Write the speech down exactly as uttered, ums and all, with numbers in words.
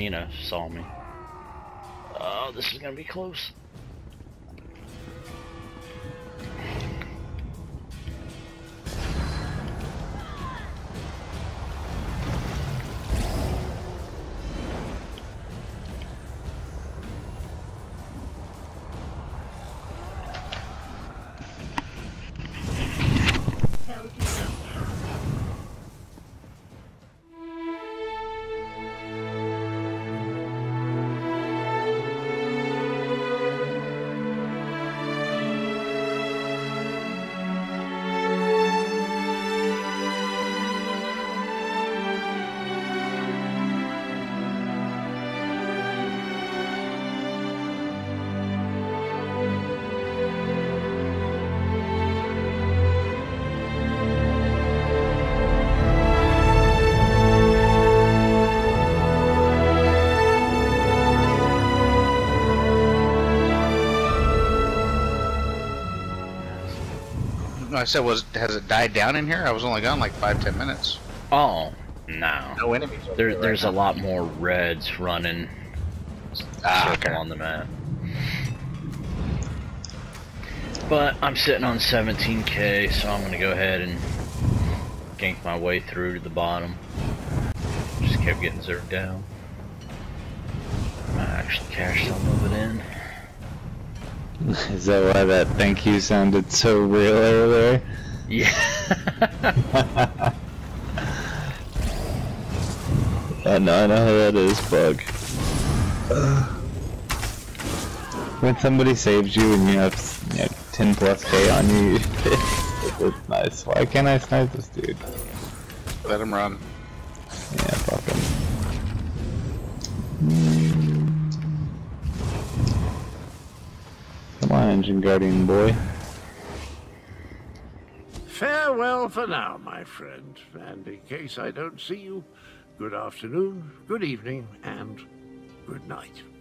Hyena saw me. Oh, this is gonna be close. I said, was has it died down in here? I was only gone like five, ten minutes. Oh, no. No enemies. There, right there's now. a lot more reds running Ah, circle okay. on the map. But I'm sitting on seventeen K, so I'm gonna go ahead and gank my way through to the bottom. Just kept getting zerged down. I actually cashed some of it in. Is that why that thank you sounded so real earlier? Yeah. I know, I know how that is, Bug. When somebody saves you and you have, you know, ten plus K on you, it's nice. Why can't I snipe this dude? Let him run. Yeah, fuck him. Come on, Engine Guardian boy. Farewell for now, my friend, and in case I don't see you, good afternoon, good evening, and good night.